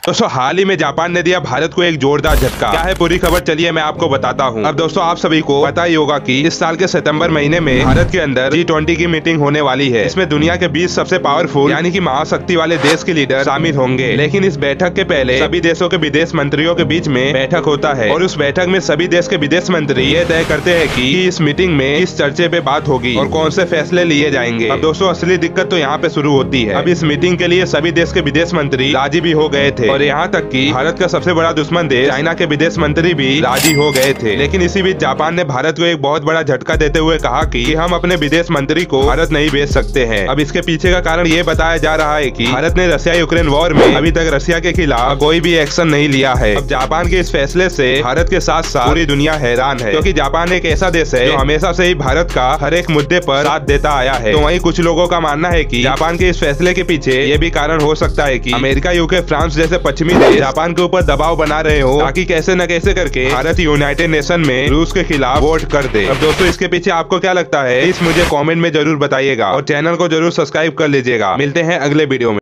दोस्तों हाल ही में जापान ने दिया भारत को एक जोरदार झटका। क्या है पूरी खबर, चलिए मैं आपको बताता हूँ। अब दोस्तों आप सभी को पता ही होगा कि इस साल के सितंबर महीने में भारत के अंदर G20 की मीटिंग होने वाली है। इसमें दुनिया के 20 सबसे पावरफुल यानी कि महाशक्ति वाले देश के लीडर शामिल होंगे। लेकिन इस बैठक के पहले सभी देशों के विदेश मंत्रियों के बीच में बैठक होता है और उस बैठक में सभी देश के विदेश मंत्री ये तय करते हैं कि इस मीटिंग में इस चर्चे पे बात होगी और कौन से फैसले लिए जाएंगे। अब दोस्तों असली दिक्कत तो यहाँ पे शुरू होती है। अब इस मीटिंग के लिए सभी देश के विदेश मंत्री राजी भी हो गए थे और यहाँ तक कि भारत का सबसे बड़ा दुश्मन देश चाइना के विदेश मंत्री भी राजी हो गए थे। लेकिन इसी बीच जापान ने भारत को एक बहुत बड़ा झटका देते हुए कहा कि हम अपने विदेश मंत्री को भारत नहीं भेज सकते हैं। अब इसके पीछे का कारण ये बताया जा रहा है कि भारत ने रशिया यूक्रेन वॉर में अभी तक रशिया के खिलाफ कोई भी एक्शन नहीं लिया है। अब जापान के इस फैसले से भारत के साथ साथ पूरी दुनिया हैरान है, क्योंकि जापान एक ऐसा देश है जो हमेशा से ही भारत का हर एक मुद्दे पर साथ देता आया है। तो वहीं कुछ लोगों का मानना है कि जापान के इस फैसले के पीछे ये भी कारण हो सकता है कि अमेरिका, यूके, फ्रांस जैसे पश्चिमी देश जापान के ऊपर दबाव बना रहे हो ताकि कैसे न कैसे करके भारत यूनाइटेड नेशन में रूस के खिलाफ वोट कर दे। अब दोस्तों इसके पीछे आपको क्या लगता है, इस मुझे कमेंट में जरूर बताइएगा और चैनल को जरूर सब्सक्राइब कर लीजिएगा। मिलते हैं अगले वीडियो में।